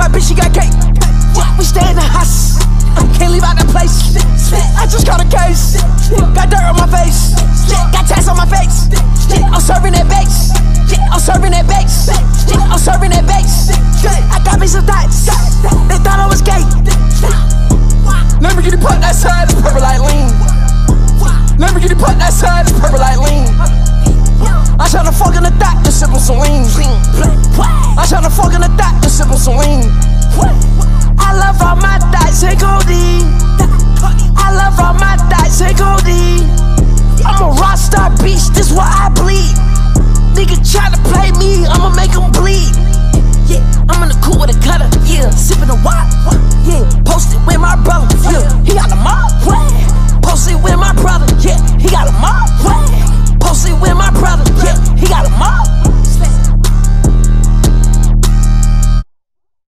my bitch, she got cake. We stay in the house, can't leave out the place. I just caught a case, got dirt on my face, got tats on my face. I'm serving that bakes, I'm serving that bakes, I'm serving that bakes. I got me some thoughts, they thought I was gay. Lamborghini put that side, it's purple like lean. Lamborghini put that side, it's purple like lean. I'm tryna fuck in the thought, just sippin' some lean. I'm tryna fuck in the thought, just sippin' some lean. I love all my thoughts and goldie.